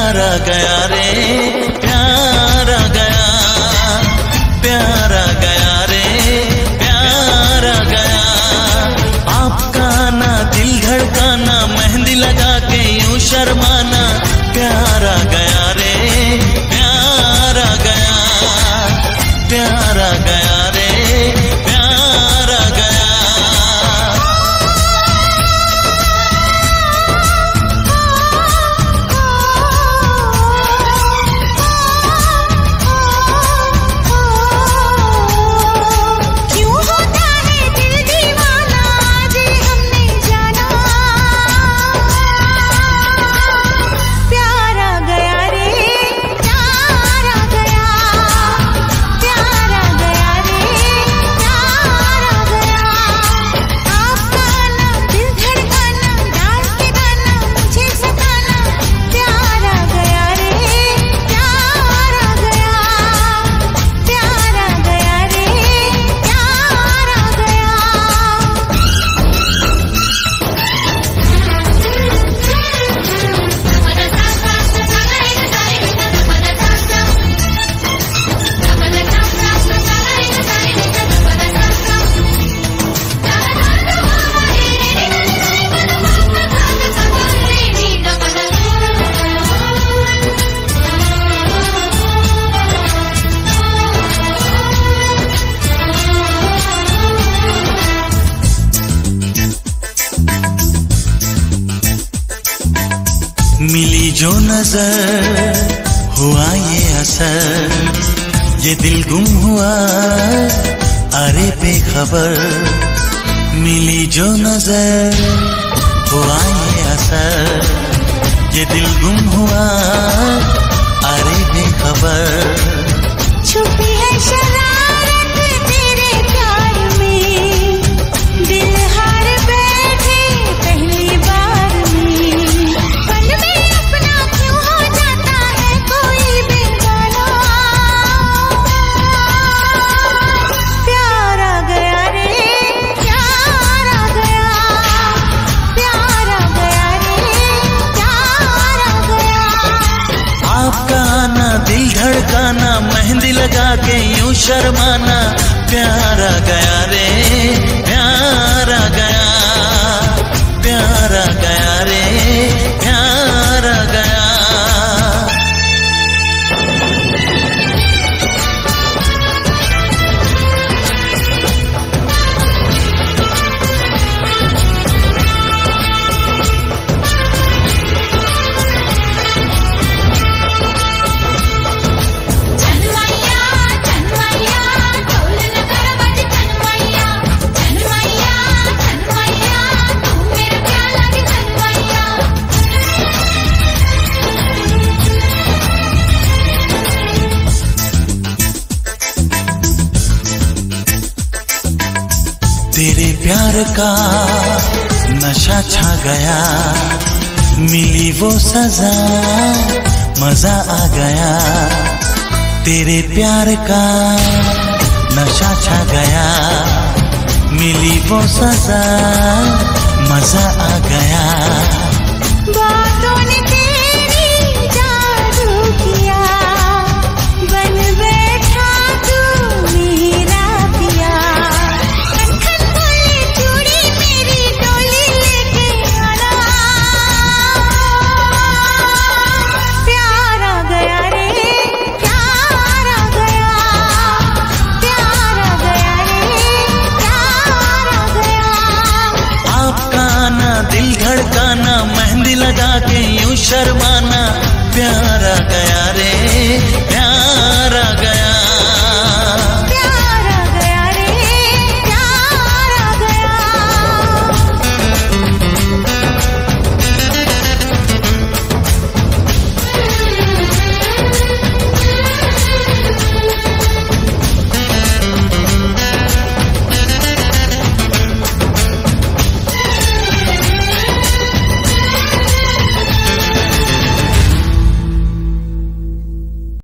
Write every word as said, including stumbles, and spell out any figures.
प्यारा गया रे प्यारा गया, प्यारा गया रे प्यारा गया। आपका ना दिल धड़काना, मेहंदी लगा के यूं शर्माना, प्यारा गया रे प्यारा गया, प्यारा गया रे प्यारा गया। मिली जो नजर हुआ ये असर, ये दिल गुम हुआ अरे बेखबर। मिली जो नजर हुआ ये असर, ये दिल गुम हुआ अरे बेखबर। छुपी है शरारत तेरे प्यार में, दिल हार बैठे पहली बार में। पल में अपना क्यों हो जाता है कोई बेगाना, प्यारा गया रे प्यारा गया, प्यारा गया रे प्यारा गया। आपका आना दिल धड़काना, मेहंदी लगा के यूं शर्माना, प्यारा गया रे प्यारा गया, प्यारा गया रे प्यारा गया। तेरे प्यार का नशा छा गया, मिली वो सजा मजा आ गया। तेरे प्यार का नशा छा गया, मिली वो सजा मजा आ गया। बातों ने तेरी जादू किया, बन बैठा तू मेरा पिया। खनखन बोले चूड़ी मेरी डोली लेके आना, प्यारा गया रे प्यारा गया, प्यारा गया रे प्यारा गया। आपका आना दिल धड़काना, मेहंदी लगा के यूं शर्माना, प्यारा गया रे प्यारा गया।